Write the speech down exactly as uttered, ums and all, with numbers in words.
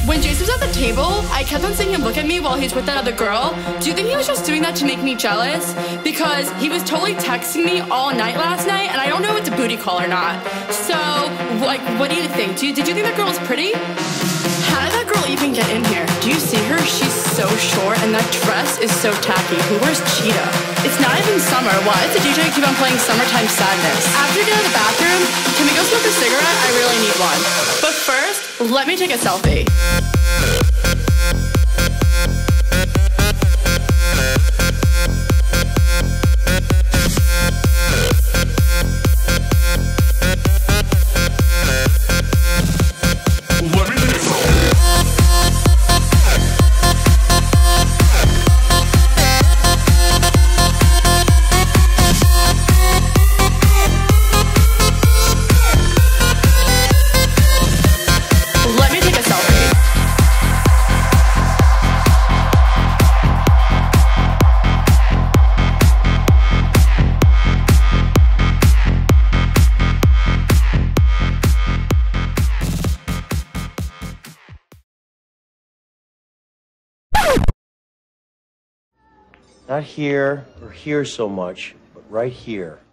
When Jason was at the table, I kept on seeing him look at me while he's with that other girl. Do you think he was just doing that to make me jealous? Because he was totally texting me all night last night, and I don't know if it's a booty call or not. So, like, what do you think? Do you, did you think that girl was pretty? How did that girl even get in here? Do you see her? She's so short, and that dress is so tacky. Who wears cheetah? It's not even summer. Why does the D J keep on playing Summertime Sadness? After we get out of the bathroom, can we go smoke a cigarette? I really need one. But first, let me take a selfie. Not here or here so much, but right here.